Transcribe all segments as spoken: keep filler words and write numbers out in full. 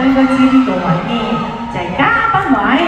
都應該知呢個位呢，就係、是、嘉賓位。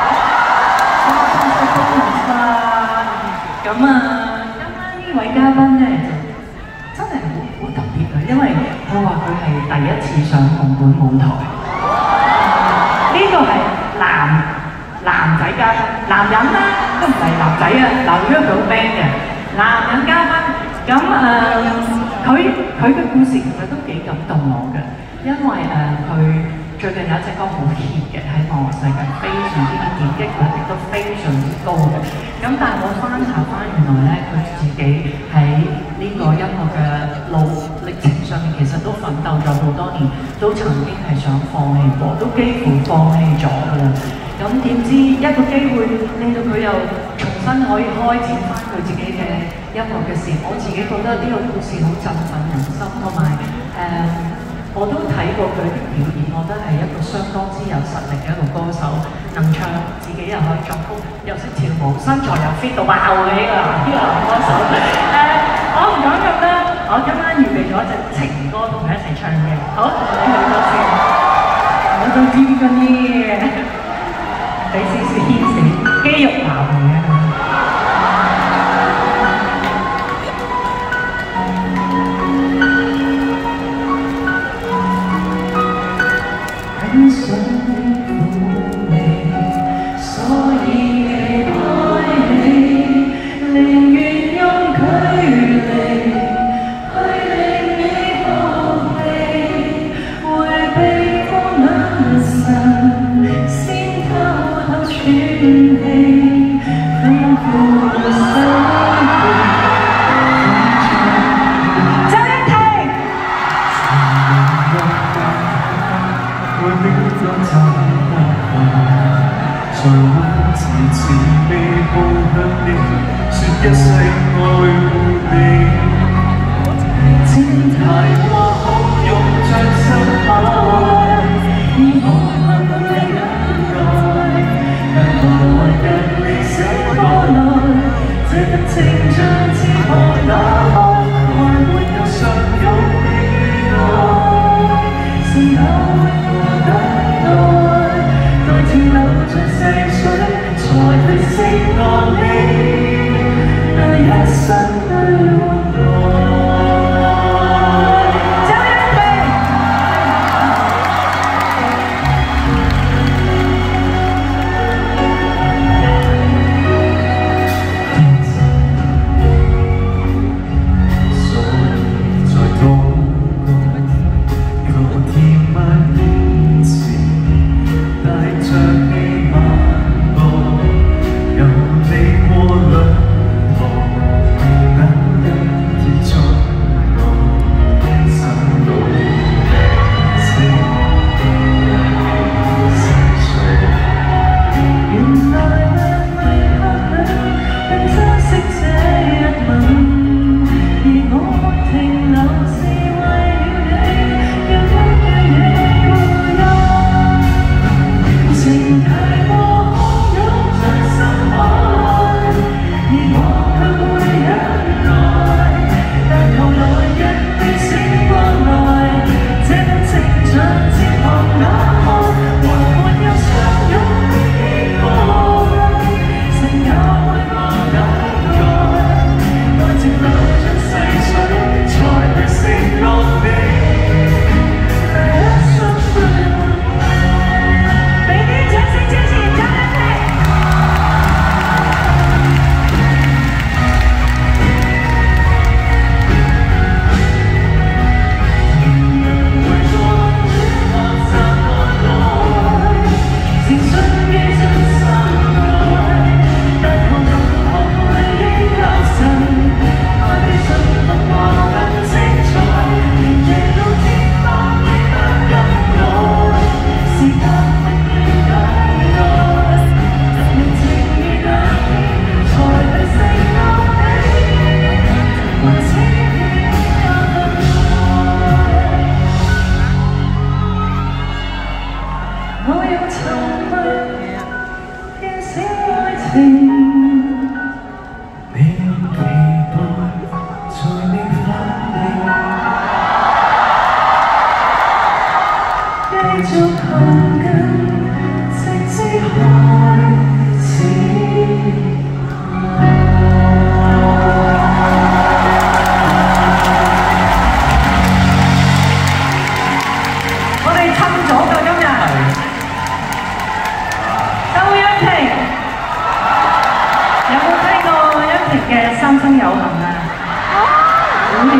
咁啊，今晚呢位嘉賓咧就真係好好特別啊，因為我話佢係第一次上紅館舞台。呢、這個係男男仔嘉賓，男人啦都唔係男仔啊，男咗佢好 man 嘅男人嘉賓。咁誒，佢佢嘅故事其實都幾感動我嘅，因為誒佢、呃、最近有一隻歌好 hit 嘅喺網絡世界，非常之點擊率亦都非常之高嘅。咁但係我翻查翻，原來咧佢自己喺呢個音樂嘅路歷程上面，其實都奮鬥咗好多年，都曾經係想放棄過，都幾乎放棄咗㗎啦。咁點知一個機會令到佢又重新可以開展翻佢自己嘅音樂嘅事，我自己覺得呢個故事好振奮人心，同埋誒我都睇過佢啲表演，我覺得係一個相當之有實力嘅一個歌手，能唱，自己又可以作曲，又識跳舞，身材又 fit 到爆嘅呢個呢個男歌手。誒、呃，我唔講咁啦，我今晚預備咗一隻情歌同佢一齊唱嘅，好，你去咗先，我都知㗎呢，俾少少牽死肌肉男嚟嘅。很想你苦味，所以離開你，寧願用距離去令你逃避，迴避過眼神，先偷偷喘氣，吩咐心地。誰會遲遲未步向你，說一世愛護你。千太過好用着心愛，以我恨你忍耐，但無謂讓你醒過來，這份情像翅膀打開，還沒有相擁的愛，是那為我等待，待停留在逝水，才去承諾你，那一生。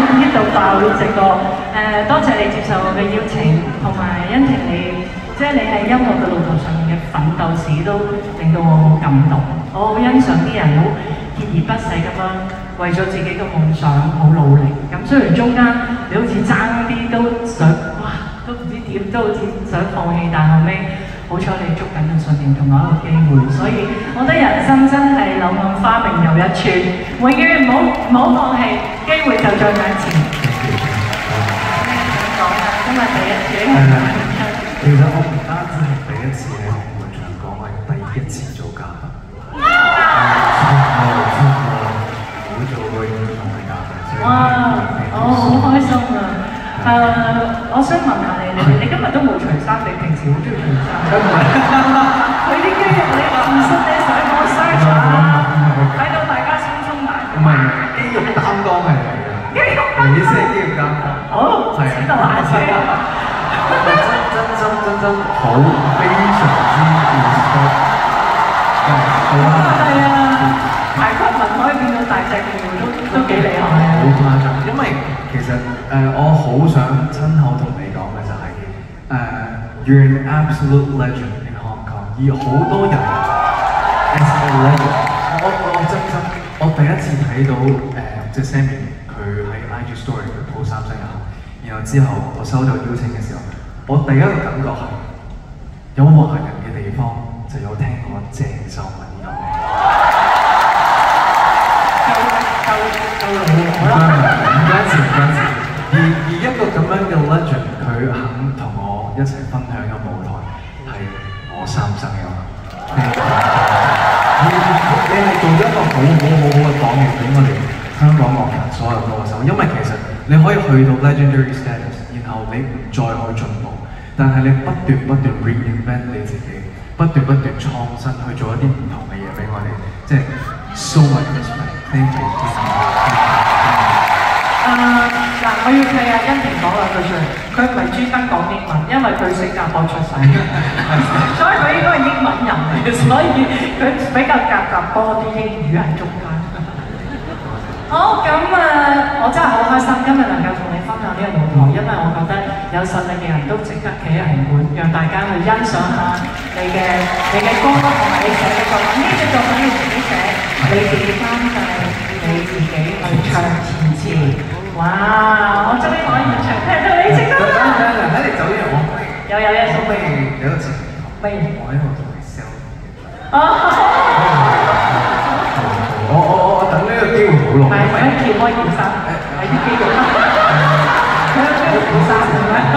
呢度爆呢隻歌。誒，多謝你接受我嘅邀請，同埋欣婷你，即係你喺音樂嘅路途上面嘅奮鬥史都令到我好感動。我好欣賞啲人好鍥而不捨咁樣為咗自己嘅夢想好努力。咁雖然中間你好似爭啲都想，哇，都唔知點，都好似想放棄，但後尾好彩你捉緊嘅信念同我一個機會，所以我覺得人生真係柳暗花明又一村，永遠唔好唔好放棄，機會就在眼前。今日第一次喺紅館唱， 其實我唔單止係第一次喺紅館唱歌，我係第一次做嘉賓。我真係冇做過演唱會嘉賓，所以我好開心啊！誒，我想問下你，你你今日都冇除衫，你平時好中意除衫？佢啲肌肉你唔信你上網 search 下，睇到大家鬆鬆埋。 唔係肌肉擔當係嚟嘅，肌肉擔當，你先係肌肉擔當。 好，係啊，下車。 真真真真真好，非常之 respect。係啊， 係啊，排骨文可以變到大隻嘅，都都幾厲害啊！ 好誇張，因為其實誒、呃，我好想親口同你講嘅就係、是、誒、呃、，You're an absolute legend in Hong Kong。而好多人 as a legend， 我我真心，我第一次睇到誒即係 Sammy 佢喺 I G Story 佢 po 三生日，然後之後我收到邀請嘅時候，我第一個感覺係有華人嘅地方就有聽過鄭秀文呢個名。唔關事，唔關事。而而一個咁樣嘅 legend， 佢肯同我一齊分享一個舞台，係我三生有。你你係做咗一個好好好好嘅榜樣俾我哋香港樂壇所有歌手，因為其實你可以去到 legendary status， 然後你唔再去進步，但係你不斷不斷 reinvent 你自己，不斷不斷創新去做一啲唔同嘅嘢俾我哋，即係 so much respect。Thank you。 誒嗱，我要替阿欣婷講兩句出嚟，佢唔係專登講英文，因為佢新加坡出世，所以佢應該係英文人嚟嘅，所以佢比較夾雜多啲英語喺中間。好，咁啊，我真係好開心今日能夠同你分享呢個舞台，因為我覺得有實力嘅人都值得企喺紅館，讓大家去欣賞下你嘅你嘅歌同埋你寫嘅作品。呢隻作品你自己寫，你自己監製，你自己去唱填詞。哇！我終於可以現場聽到你唱歌啦！ 喺你走呢，我有有嘢送俾你， 有一個情況， 不如我喺度同你 sell。 哦！ 我我我等呢個機會好耐。 係，想揭開件衫，係啲肌肉。佢有咩件衫嘅咩？